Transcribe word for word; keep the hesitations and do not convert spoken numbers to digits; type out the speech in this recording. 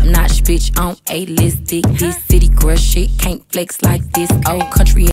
notch bitch on A-list dick. This city girl shit can't flex like this. Old country